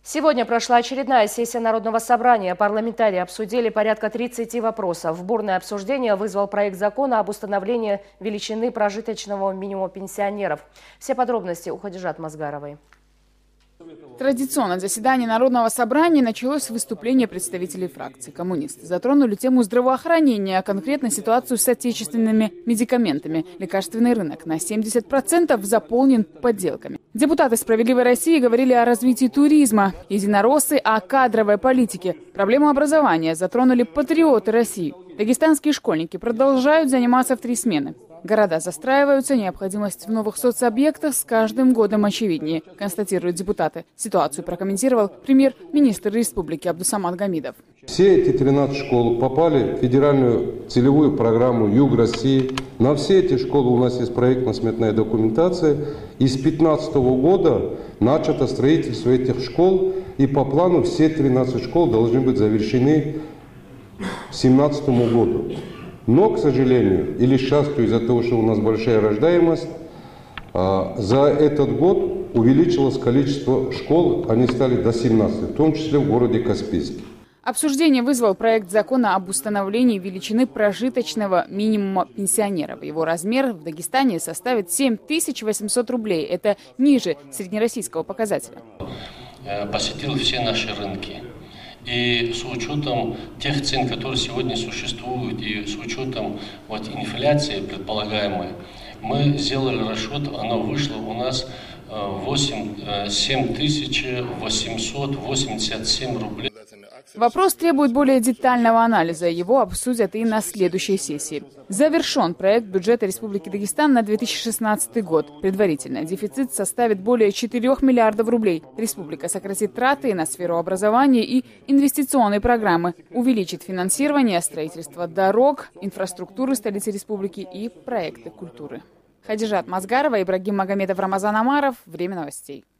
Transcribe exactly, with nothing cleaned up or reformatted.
Сегодня прошла очередная сессия Народного собрания. Парламентарии обсудили порядка тридцати вопросов. Бурное обсуждение вызвал проект закона об установлении величины прожиточного минимума пенсионеров. Все подробности у Хадижат Мазгаровой. Традиционно заседание Народного собрания началось с выступления представителей фракции. Коммунисты затронули тему здравоохранения, а конкретно ситуацию с отечественными медикаментами. Лекарственный рынок на семьдесят процентов заполнен подделками. Депутаты «Справедливой России» говорили о развитии туризма, единороссы о кадровой политике. Проблему образования затронули патриоты России. Дагестанские школьники продолжают заниматься в три смены. Города застраиваются, необходимость в новых соцобъектах с каждым годом очевиднее, констатируют депутаты. Ситуацию прокомментировал премьер-министр республики Абдусамат Гамидов. Все эти тринадцать школ попали в федеральную целевую программу «Юг России». На все эти школы у нас есть проектно-сметная документация. И с две тысячи пятнадцатого года начато строительство этих школ. И по плану все тринадцать школ должны быть завершены к две тысячи семнадцатому году. Но, к сожалению, или счастью, из-за того, что у нас большая рождаемость, за этот год увеличилось количество школ, они стали до семнадцати, в том числе в городе Каспийске. Обсуждение вызвал проект закона об установлении величины прожиточного минимума пенсионеров. Его размер в Дагестане составит семь тысяч восемьсот рублей. Это ниже среднероссийского показателя. Посетил все наши рынки. И с учетом тех цен, которые сегодня существуют, и с учетом вот, инфляции предполагаемой, мы сделали расчет, оно вышло у нас семь тысяч восемьсот восемьдесят семь рублей. Вопрос требует более детального анализа. Его обсудят и на следующей сессии. Завершен проект бюджета Республики Дагестан на две тысячи шестнадцатый год. Предварительно дефицит составит более четырёх миллиардов рублей. Республика сократит траты на сферу образования и инвестиционной программы, увеличит финансирование строительства дорог, инфраструктуры столицы республики и проекты культуры. Хадижат Мазгарова, Ибрагим Магомедов, Рамазан Амаров. Время новостей.